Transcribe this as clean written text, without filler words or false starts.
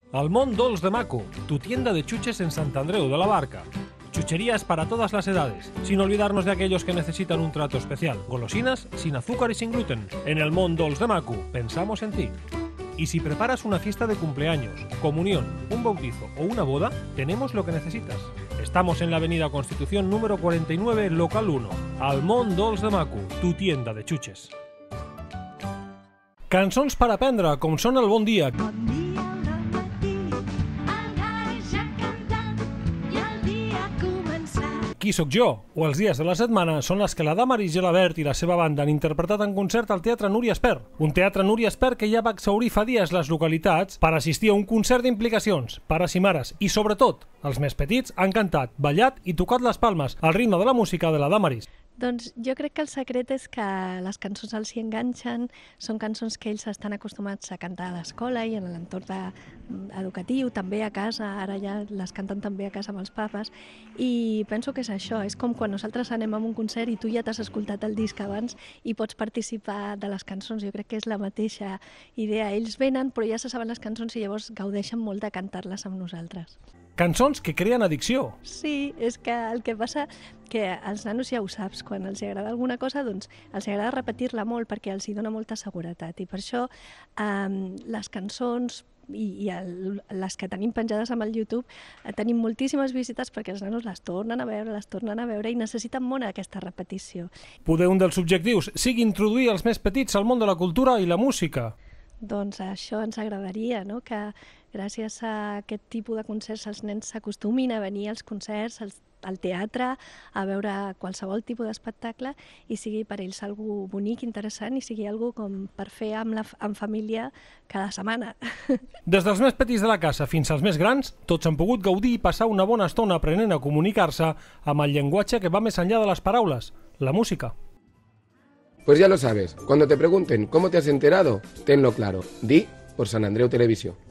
Al Món Dolç de Maco, tu tienda de chuches en Sant Andreu de la Barca. Chucherías para todas las edades, sin olvidarnos de aquellos que necesitan un trato especial. Golosinas sin azúcar y sin gluten. En el Món Dolç de Maco, pensamos en ti. Y si preparas una fiesta de cumpleaños, comunión, un bautizo o una boda, tenemos lo que necesitas. Estamos en la avenida Constitución número 49, local 1. Al Món Dolç de Maco, tu tienda de chuches. Cançons per aprendre, com són el Bon Dia. Qui sóc jo? O els dies de la setmana són les que la Damaris Gelabert i la seva banda han interpretat en concert al Teatre Núria Espert. Un teatre Núria Espert que ja va exhaurir fa dies les localitats per assistir a un concert d'implicacions. Pares i mares i, sobretot, els més petits han cantat, ballat i tocat les palmes al ritme de la música de la Damaris. Doncs jo crec que el secret és que les cançons els hi enganxen, són cançons que ells estan acostumats a cantar a l'escola i en l'entorn educatiu, també a casa, ara ja les canten també a casa amb els papes, i penso que és això, és com quan nosaltres anem a un concert i tu ja t'has escoltat el disc abans i pots participar de les cançons, jo crec que és la mateixa idea, ells venen però ja se saben les cançons i llavors gaudeixen molt de cantar-les amb nosaltres. Cançons que creen addicció. Sí, és que el que passa que als nanos ja ho saps, quan els agrada alguna cosa, doncs els agrada repetir-la molt perquè els hi dona molta seguretat i per això les cançons i les que tenim penjades amb el YouTube tenim moltíssimes visites perquè els nanos les tornen a veure i necessiten molt aquesta repetició. Poder un dels objectius sigui introduir els més petits al món de la cultura i la música. Doncs això ens agradaria, no? Que gràcies a aquest tipus de concerts els nens s'acostumin a venir als concerts, al teatre, a veure qualsevol tipus d'espectacle i sigui per ells algo bonic, interessant i sigui algo com per fer en família cada setmana. Des dels més petits de la casa fins als més grans, tots han pogut gaudir i passar una bona estona aprenent a comunicar-se amb el llenguatge que va més enllà de les paraules, la música. Pues ya lo sabes, cuando te pregunten cómo te has enterado, tenlo claro. Di por Sant Andreu Televisió.